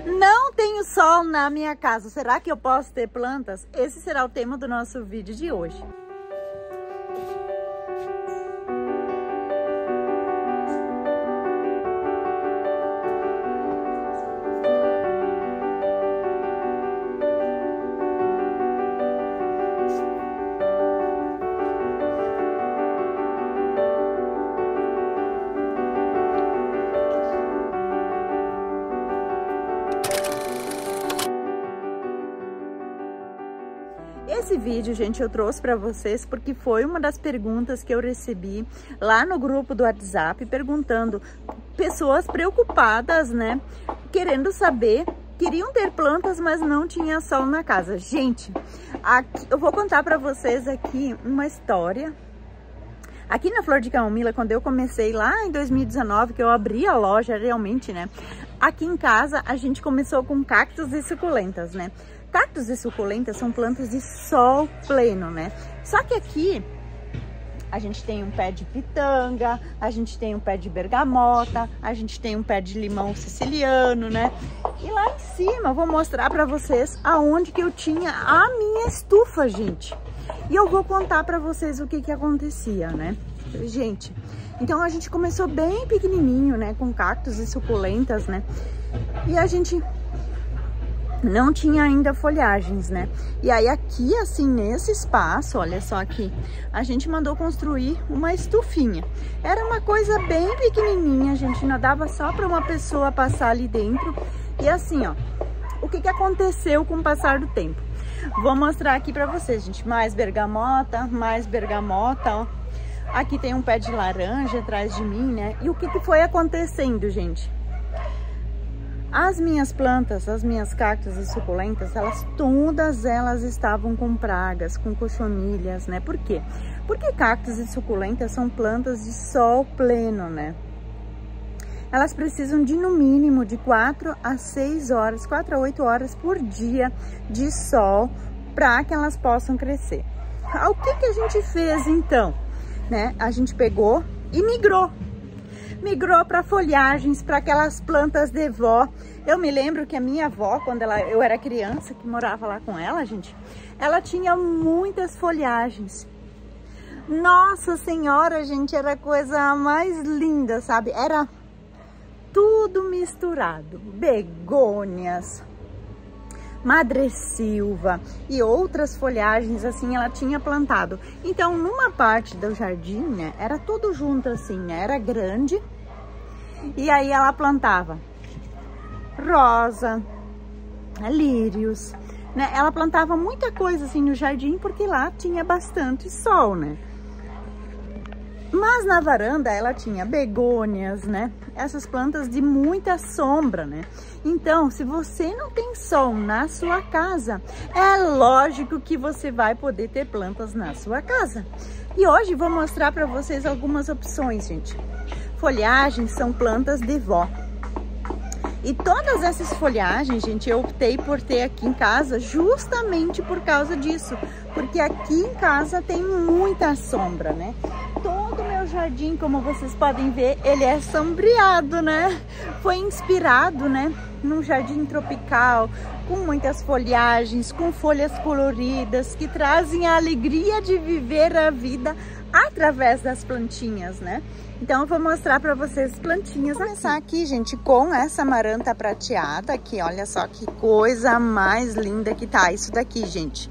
Não tenho sol na minha casa. Será que eu posso ter plantas? Esse será o tema do nosso vídeo de hoje. Esse vídeo, gente, eu trouxe para vocês porque foi uma das perguntas que eu recebi lá no grupo do WhatsApp, perguntando, pessoas preocupadas, né, querendo saber, queriam ter plantas, mas não tinha sol na casa. Gente, aqui, eu vou contar para vocês aqui uma história. Aqui na Flor de Camomila, quando eu comecei lá em 2019, que eu abri a loja realmente, né, aqui em casa a gente começou com cactos e suculentas, né. Cactos e suculentas são plantas de sol pleno, né? Só que aqui a gente tem um pé de pitanga, a gente tem um pé de bergamota, a gente tem um pé de limão siciliano, né? E lá em cima eu vou mostrar para vocês aonde que eu tinha a minha estufa, gente. E eu vou contar para vocês o que que acontecia, né? Gente, então a gente começou bem pequenininho, né? Com cactos e suculentas, né? E a gente não tinha ainda folhagens, né? E aí aqui, assim, nesse espaço, olha só aqui, a gente mandou construir uma estufinha. Era uma coisa bem pequenininha, gente, não dava só para uma pessoa passar ali dentro. E assim, ó, o que que aconteceu com o passar do tempo? Vou mostrar aqui para vocês, gente, mais bergamota, ó. Aqui tem um pé de laranja atrás de mim, né? E o que que foi acontecendo, gente? As minhas plantas, as minhas cactos e suculentas, todas elas estavam com pragas, com cochonilhas, né? Por quê? Porque cactos e suculentas são plantas de sol pleno, né? Elas precisam de, no mínimo, de 4 a 6 horas, 4 a 8 horas por dia de sol para que elas possam crescer. O que que a gente fez, então? Né? A gente pegou e migrou para folhagens, para aquelas plantas de vó. Eu me lembro que a minha avó, quando eu era criança, que morava lá com ela, gente, ela tinha muitas folhagens. Nossa Senhora, gente, era a coisa mais linda, sabe? Era tudo misturado, begônias, madressilva e outras folhagens, assim, ela tinha plantado. Então, numa parte do jardim, né, era tudo junto assim, né, era grande. E aí ela plantava rosa, lírios, né, ela plantava muita coisa assim no jardim, porque lá tinha bastante sol, né. Mas na varanda ela tinha begônias, né? Essas plantas de muita sombra, né? Então, se você não tem sol na sua casa, é lógico que você vai poder ter plantas na sua casa. E hoje vou mostrar para vocês algumas opções, gente. Folhagens são plantas de vó. E todas essas folhagens, gente, eu optei por ter aqui em casa justamente por causa disso. Porque aqui em casa tem muita sombra, né? Todo o meu jardim, como vocês podem ver, ele é sombreado, né? Foi inspirado, né, num jardim tropical, com muitas folhagens, com folhas coloridas, que trazem a alegria de viver a vida através das plantinhas, né? Então eu vou mostrar para vocês plantinhas. Vou começar aqui, gente, com essa amaranta prateada aqui, olha só que coisa mais linda que tá isso daqui, gente.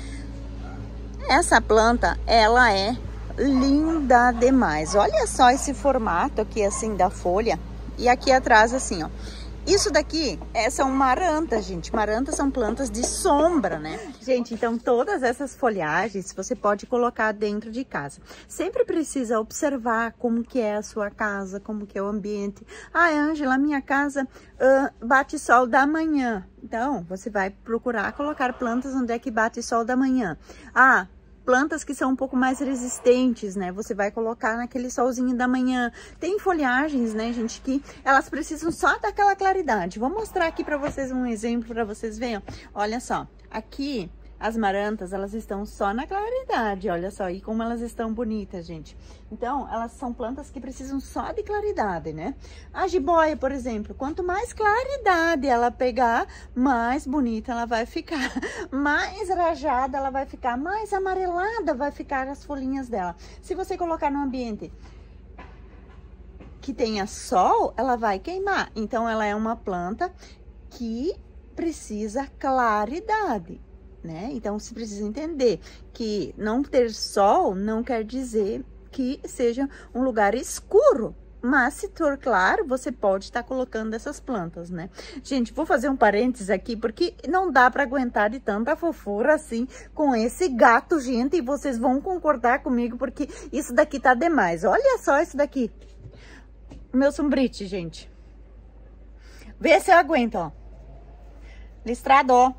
Essa planta, ela é linda demais. Olha só esse formato aqui, assim, da folha. E aqui atrás, assim, ó. Isso daqui são marantas, gente. Marantas são plantas de sombra, né? Gente, então todas essas folhagens você pode colocar dentro de casa. Sempre precisa observar como que é a sua casa, como que é o ambiente. Ah, Ângela, minha casa bate sol da manhã. Então, você vai procurar colocar plantas onde é que bate sol da manhã. Ah, plantas que são um pouco mais resistentes, né? Você vai colocar naquele solzinho da manhã. Tem folhagens, né, gente, que elas precisam só daquela claridade. Vou mostrar aqui para vocês um exemplo para vocês verem. Olha só, aqui As marantas, elas estão só na claridade, olha só, e como elas estão bonitas, gente. Então, elas são plantas que precisam só de claridade, né? A jiboia, por exemplo, quanto mais claridade ela pegar, mais bonita ela vai ficar. Mais rajada ela vai ficar, mais amarelada vai ficar as folhinhas dela. Se você colocar no ambiente que tenha sol, ela vai queimar. Então, ela é uma planta que precisa claridade, né? Então, você precisa entender que não ter sol não quer dizer que seja um lugar escuro. Mas, se for claro, você pode estar colocando essas plantas, né? Gente, vou fazer um parênteses aqui, porque não dá para aguentar de tanta fofura assim com esse gato, gente. E vocês vão concordar comigo, porque isso daqui tá demais. Olha só isso daqui. Meu sombrite, gente. Vê se eu aguento, ó. Listrado, ó.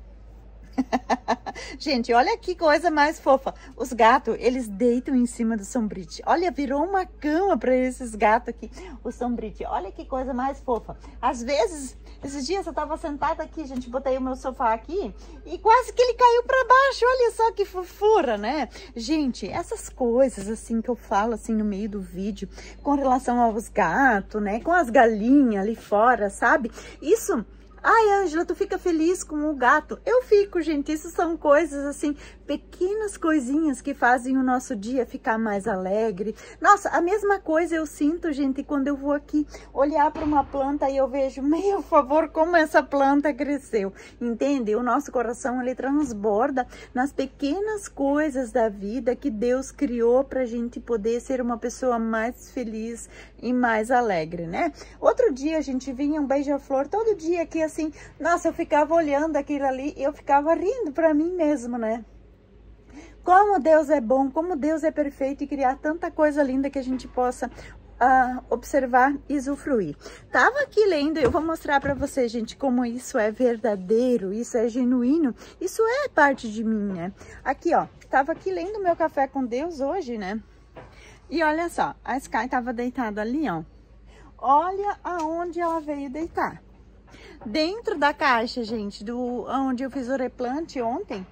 Gente, olha que coisa mais fofa. Os gatos, eles deitam em cima do sombrite. Olha, virou uma cama para esses gatos aqui, o sombrite. Olha que coisa mais fofa. Às vezes, esses dias eu tava sentada aqui, gente, botei o meu sofá aqui e quase que ele caiu para baixo. Olha só que fofura, né? Gente, essas coisas assim que eu falo assim no meio do vídeo com relação aos gatos, né? Com as galinhas ali fora, sabe? Isso... Ai, Ângela, tu fica feliz com o gato? Eu fico, gente. Isso são coisas, assim, pequenas coisinhas que fazem o nosso dia ficar mais alegre. Nossa, a mesma coisa eu sinto, gente, quando eu vou aqui olhar para uma planta e eu vejo, meu favor, como essa planta cresceu. Entende? O nosso coração, ele transborda nas pequenas coisas da vida que Deus criou pra gente poder ser uma pessoa mais feliz e mais alegre, né? Outro dia, a gente vinha um beija-flor todo dia aqui, assim, nossa, eu ficava olhando aquilo ali e eu ficava rindo pra mim mesmo, né? Como Deus é bom, como Deus é perfeito e criar tanta coisa linda que a gente possa observar e usufruir. Tava aqui lendo, eu vou mostrar pra vocês, gente, como isso é verdadeiro, isso é genuíno, isso é parte de mim, né? Aqui, ó, tava aqui lendo meu café com Deus hoje, né? E olha só, a Sky tava deitada ali, ó. Olha aonde ela veio deitar. Dentro da caixa, gente, onde eu fiz o replante ontem.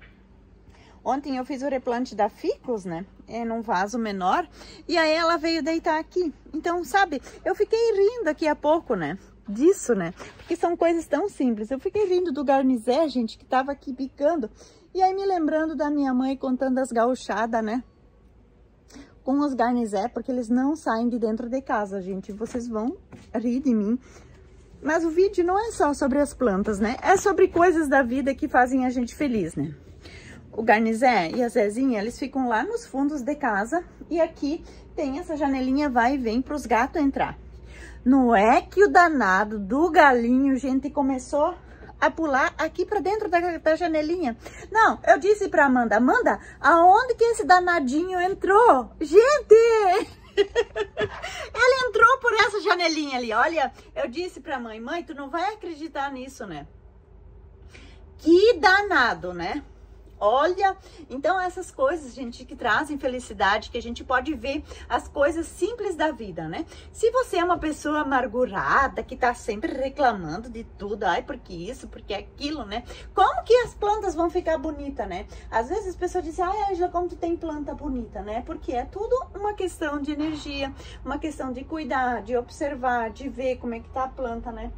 Ontem eu fiz o replante da ficus, né? Num vaso menor. E aí ela veio deitar aqui. Então, sabe, eu fiquei rindo aqui a pouco, né? Disso, né? Porque são coisas tão simples. Eu fiquei rindo do garnizé, gente, que tava aqui picando. E aí me lembrando da minha mãe contando as gauchadas, né? Com os garnizé, porque eles não saem de dentro de casa, gente. Vocês vão rir de mim. Mas o vídeo não é só sobre as plantas, né? É sobre coisas da vida que fazem a gente feliz, né? O garnizé e a Zezinha, eles ficam lá nos fundos de casa. E aqui tem essa janelinha vai e vem para os gatos entrar. Não é que o danado do galinho, gente, começou a pular aqui para dentro da janelinha. Não, eu disse para Amanda, Amanda, aonde que esse danadinho entrou? Gente! Ele entrou por essa janelinha ali, olha. Eu disse pra mãe, mãe, tu não vai acreditar nisso, né? Que danado, né? Olha, então essas coisas, gente, que trazem felicidade, que a gente pode ver as coisas simples da vida, né? Se você é uma pessoa amargurada, que tá sempre reclamando de tudo, ai, porque isso, porque aquilo, né? Como que as plantas vão ficar bonitas, né? Às vezes as pessoas dizem, ai, Ângela, como tu tem planta bonita, né? Porque é tudo uma questão de energia, uma questão de cuidar, de observar, de ver como é que tá a planta, né?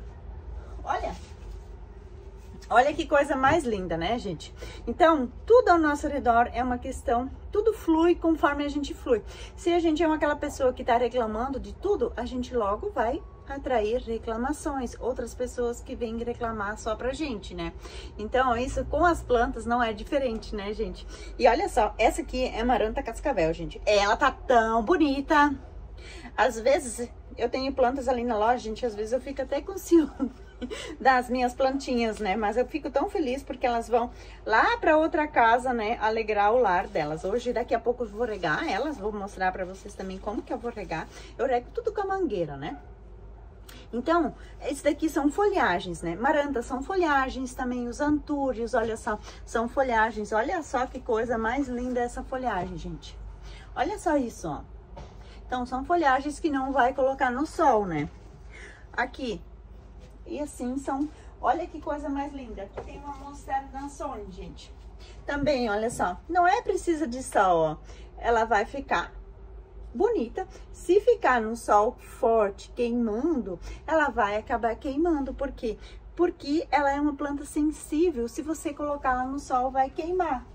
Olha que coisa mais linda, né, gente? Então, tudo ao nosso redor é uma questão, tudo flui conforme a gente flui. Se a gente é aquela pessoa que tá reclamando de tudo, a gente logo vai atrair reclamações, outras pessoas que vêm reclamar só pra gente, né? Então, isso com as plantas não é diferente, né, gente? E olha só, essa aqui é Maranta Cascavel, gente. Ela tá tão bonita. Às vezes, eu tenho plantas ali na loja, gente, às vezes eu fico até com ciúme das minhas plantinhas, né? Mas eu fico tão feliz porque elas vão lá para outra casa, né? Alegrar o lar delas. Hoje, daqui a pouco eu vou regar elas. Vou mostrar para vocês também como que eu vou regar. Eu rego tudo com a mangueira, né? Então, esses daqui são folhagens, né? Marantas são folhagens também. Os antúrios, olha só, são folhagens. Olha só que coisa mais linda essa folhagem, gente. Olha só isso, ó. Então, são folhagens que não vai colocar no sol, né? Aqui. E assim são Olha que coisa mais linda. Aqui tem uma Monstera Dançone, gente. Também, olha só. Não é precisa de sol, ó. Ela vai ficar bonita. Se ficar no sol forte, queimando, ela vai acabar queimando. Por quê? Porque ela é uma planta sensível. Se você colocar ela no sol, vai queimar.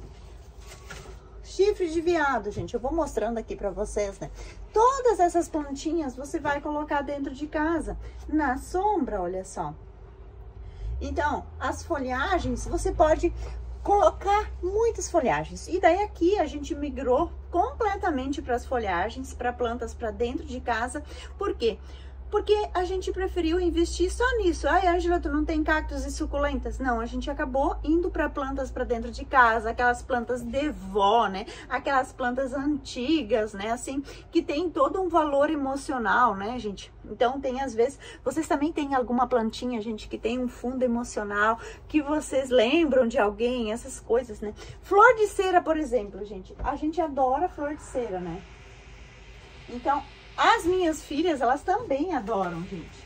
Chifre de veado, gente. Eu vou mostrando aqui pra vocês, né? Todas essas plantinhas você vai colocar dentro de casa, na sombra, olha só. Então, as folhagens, você pode colocar muitas folhagens. E daí aqui a gente migrou completamente para as folhagens, para plantas para dentro de casa. Por quê? Porque a gente preferiu investir só nisso. Ai, Ângela, tu não tem cactos e suculentas? Não, a gente acabou indo para plantas para dentro de casa, aquelas plantas de vó, né? Aquelas plantas antigas, né? Assim, que tem todo um valor emocional, né, gente? Então, tem às vezes, vocês também têm alguma plantinha, gente, que tem um fundo emocional, que vocês lembram de alguém, essas coisas, né? Flor de cera, por exemplo, gente. A gente adora flor de cera, né? Então, as minhas filhas, elas também adoram, gente.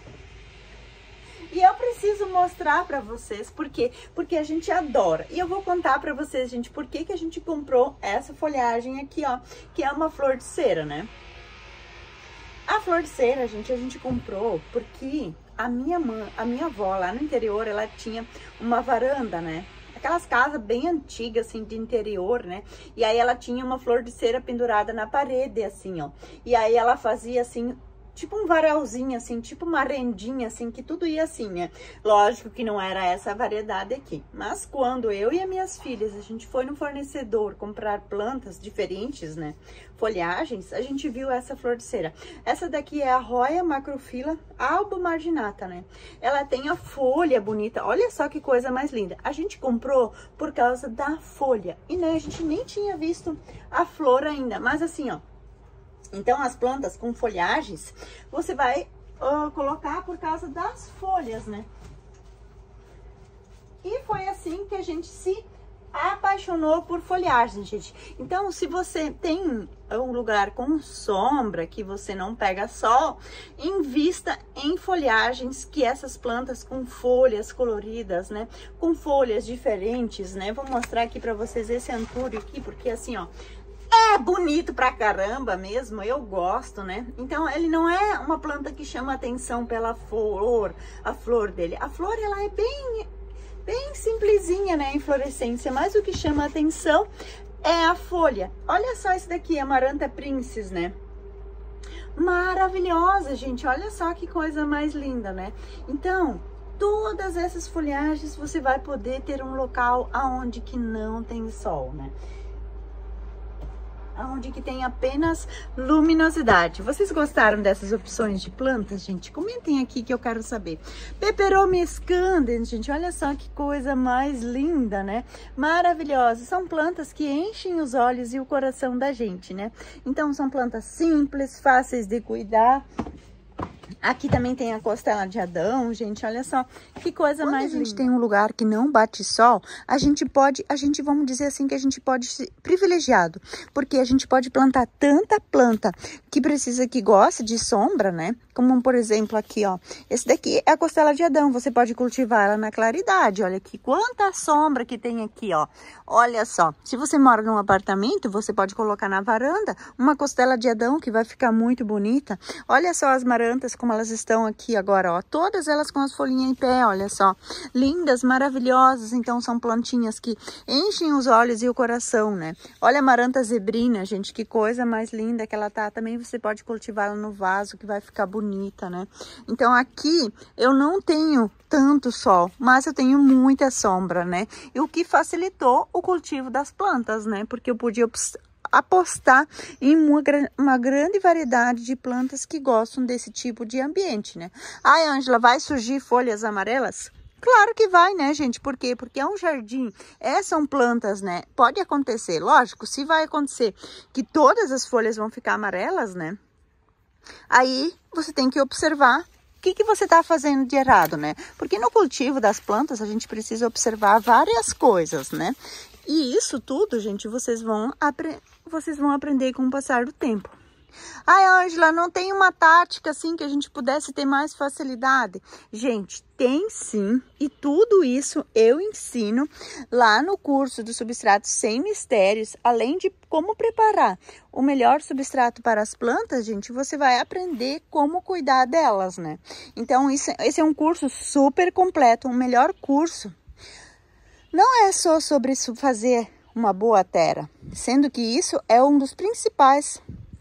E eu preciso mostrar pra vocês por quê? Porque a gente adora. E eu vou contar pra vocês, gente, por que que a gente comprou essa folhagem aqui, ó, que é uma flor de cera, né? A flor de cera, gente, a gente comprou porque a minha avó lá no interior, ela tinha uma varanda, né? Aquelas casas bem antigas, assim, de interior, né? E aí ela tinha uma flor de cera pendurada na parede, assim, ó. E aí ela fazia, assim, tipo um varalzinho, assim, tipo uma rendinha, assim, que tudo ia assim, né? Lógico que não era essa variedade aqui. Mas quando eu e as minhas filhas, a gente foi no fornecedor comprar plantas diferentes, né? Folhagens, a gente viu essa flor de cera. Essa daqui é a Roya Macrophylla albomarginata, né? Ela tem a folha bonita. Olha só que coisa mais linda. A gente comprou por causa da folha. E, né, a gente nem tinha visto a flor ainda. Mas assim, ó. Então, as plantas com folhagens, você vai colocar por causa das folhas, né? E foi assim que a gente se apaixonou por folhagem, gente. Então, se você tem um lugar com sombra, que você não pega sol, invista em folhagens, que essas plantas com folhas coloridas, né? Com folhas diferentes, né? Vou mostrar aqui pra vocês esse antúrio aqui, porque assim, ó, é bonito pra caramba mesmo, eu gosto, né? Então, ele não é uma planta que chama atenção pela flor, a flor dele. A flor, ela é bem simplesinha, né, a inflorescência, mas o que chama atenção é a folha. Olha só esse daqui, Amaranta Princeps, né? Maravilhosa, gente, olha só que coisa mais linda, né? Então, todas essas folhagens você vai poder ter um local aonde que não tem sol, né? Onde que tem apenas luminosidade. Vocês gostaram dessas opções de plantas, gente? Comentem aqui que eu quero saber. Peperomia scandens, gente, olha só que coisa mais linda, né? Maravilhosa. São plantas que enchem os olhos e o coração da gente, né? Então, são plantas simples, fáceis de cuidar. Aqui também tem a costela de Adão, gente, olha só que coisa mais linda. Quando a gente tem um lugar que não bate sol, vamos dizer assim, que a gente pode ser privilegiado, porque a gente pode plantar tanta planta que precisa, que gosta de sombra, né? Como, por exemplo, aqui, ó, esse daqui é a costela de Adão, você pode cultivar ela na claridade, olha aqui, quanta sombra que tem aqui, ó, olha só. Se você mora num apartamento, você pode colocar na varanda uma costela de Adão, que vai ficar muito bonita. Olha só as marantas, como elas estão aqui agora, ó, todas elas com as folhinhas em pé, olha só, lindas, maravilhosas. Então, são plantinhas que enchem os olhos e o coração, né? Olha a Amaranta zebrina, gente, que coisa mais linda que ela tá. Também você pode cultivar ela no vaso, que vai ficar bonita, né? Então, aqui eu não tenho tanto sol, mas eu tenho muita sombra, né? E o que facilitou o cultivo das plantas, né? Porque eu podia apostar em uma grande variedade de plantas que gostam desse tipo de ambiente, né? Ai, Ângela, vai surgir folhas amarelas? Claro que vai, né, gente? Por quê? Porque é um jardim, são plantas, né? Pode acontecer, lógico, se vai acontecer que todas as folhas vão ficar amarelas, né? Aí você tem que observar o que você está fazendo de errado, né? Porque no cultivo das plantas a gente precisa observar várias coisas, né? E isso tudo, gente, vocês vão aprender com o passar do tempo. Ai, Ângela, não tem uma tática assim que a gente pudesse ter mais facilidade? Gente, tem sim, e tudo isso eu ensino lá no curso do Substrato Sem Mistérios. Além de como preparar o melhor substrato para as plantas, gente, você vai aprender como cuidar delas, né? Então, esse é um curso super completo, um melhor curso. Não é só sobre fazer uma boa terra, sendo que isso é um dos principais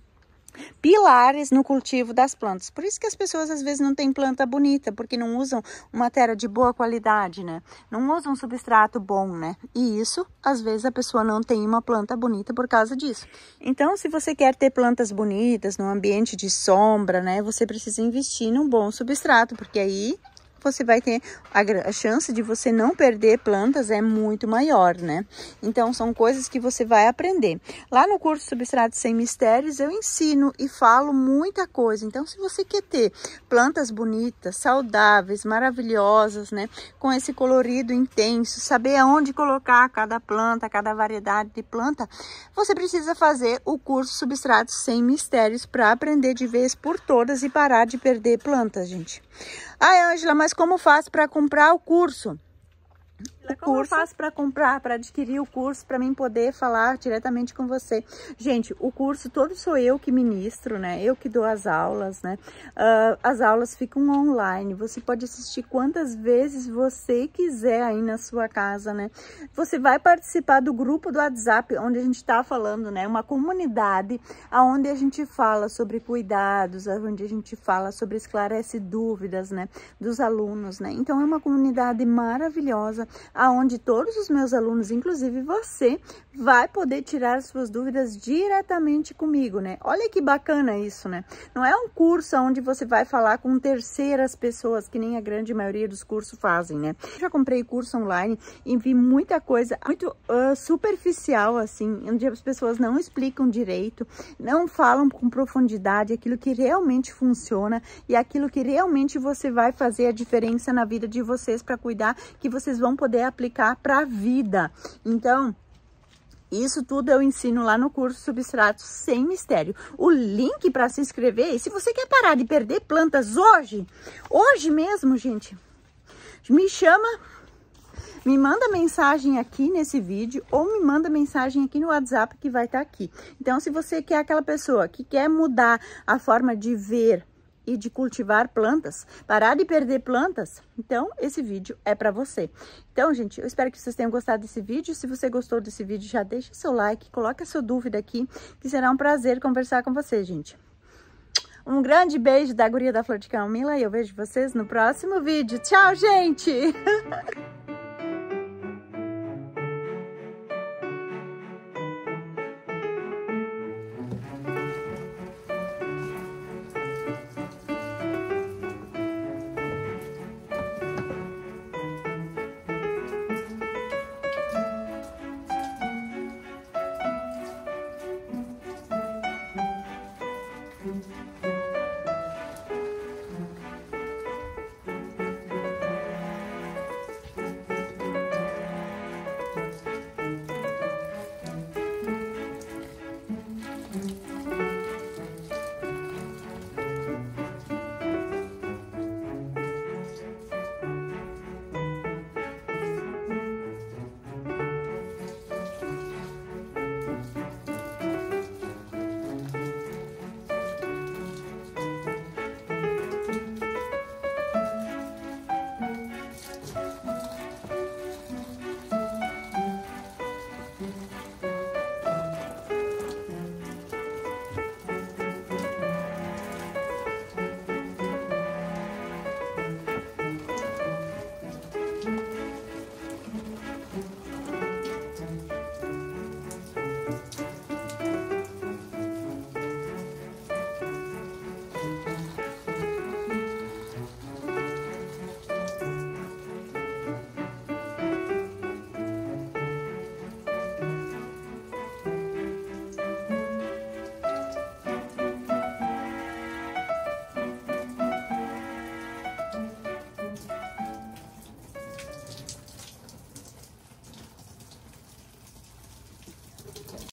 pilares no cultivo das plantas. Por isso que as pessoas às vezes não têm planta bonita, porque não usam uma terra de boa qualidade, né? Não usam um substrato bom, né? E isso, às vezes, a pessoa não tem uma planta bonita por causa disso. Então, se você quer ter plantas bonitas num ambiente de sombra, né? Você precisa investir num bom substrato, porque aí você vai ter a chance de você não perder plantas é muito maior, né? Então, são coisas que você vai aprender. Lá no curso Substrato Sem Mistérios, eu ensino e falo muita coisa. Então, se você quer ter plantas bonitas, saudáveis, maravilhosas, né? Com esse colorido intenso, saber aonde colocar cada planta, cada variedade de planta, você precisa fazer o curso Substrato Sem Mistérios para aprender de vez por todas e parar de perder plantas, gente. Ai, Ângela, mas como faço para comprar o curso? Como eu faço para comprar, para adquirir o curso, para mim poder falar diretamente com você? Gente, o curso todo sou eu que ministro, né? Eu que dou as aulas, né? As aulas ficam online, você pode assistir quantas vezes você quiser aí na sua casa, né? Você vai participar do grupo do WhatsApp, onde a gente tá falando, né? Uma comunidade onde a gente fala sobre cuidados, onde a gente fala sobre esclarece dúvidas, né? Dos alunos, né? Então, é uma comunidade maravilhosa, aonde todos os meus alunos, inclusive você, vai poder tirar suas dúvidas diretamente comigo, né? Olha que bacana isso, né? Não é um curso onde você vai falar com terceiras pessoas, que nem a grande maioria dos cursos fazem, né? Eu já comprei curso online e vi muita coisa muito superficial, assim, onde as pessoas não explicam direito, não falam com profundidade aquilo que realmente funciona e aquilo que realmente você vai fazer a diferença na vida de vocês para cuidar, que vocês vão poder aplicar para a vida. Então, isso tudo eu ensino lá no curso Substrato Sem Mistério. O link para se inscrever, e se você quer parar de perder plantas hoje mesmo, gente, me chama, me manda mensagem aqui nesse vídeo ou me manda mensagem aqui no WhatsApp que vai estar aqui. Então, se você quer aquela pessoa que quer mudar a forma de ver e de cultivar plantas, parar de perder plantas, então esse vídeo é para você. Então, gente, eu espero que vocês tenham gostado desse vídeo. Se você gostou desse vídeo, já deixa seu like, coloca a sua dúvida aqui, que será um prazer conversar com você, gente. Um grande beijo da Guria da Flor de Camomila e eu vejo vocês no próximo vídeo. Tchau, gente!